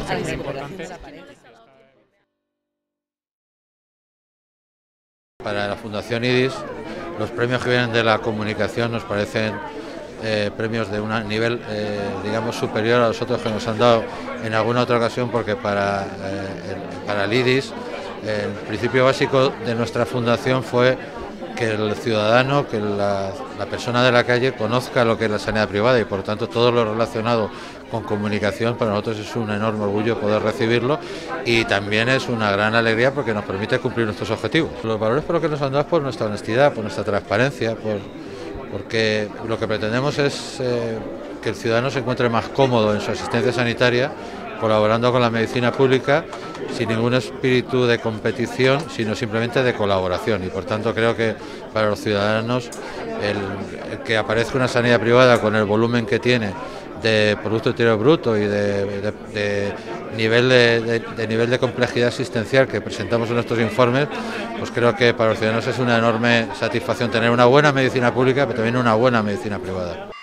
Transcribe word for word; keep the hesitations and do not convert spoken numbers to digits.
a la recuperación de la pared. Para la Fundación IDIS, los premios que vienen de la comunicación nos parecen eh, premios de un nivel, eh, digamos, superior a los otros que nos han dado en alguna otra ocasión, porque para, eh, el, para el IDIS, eh, el principio básico de nuestra fundación fue que el ciudadano, que la, la persona de la calle conozca lo que es la sanidad privada, y por tanto todo lo relacionado con comunicación para nosotros es un enorme orgullo poder recibirlo, y también es una gran alegría porque nos permite cumplir nuestros objetivos. Los valores por los que nos han dado es por nuestra honestidad, por nuestra transparencia, por, porque lo que pretendemos es eh, que el ciudadano se encuentre más cómodo en su asistencia sanitaria, colaborando con la medicina pública, sin ningún espíritu de competición, sino simplemente de colaboración. Y por tanto creo que para los ciudadanos el, el que aparezca una sanidad privada con el volumen que tiene de Producto Interior Bruto y de, de, de, nivel de, de, de nivel de complejidad asistencial que presentamos en nuestros informes, pues creo que para los ciudadanos es una enorme satisfacción tener una buena medicina pública, pero también una buena medicina privada.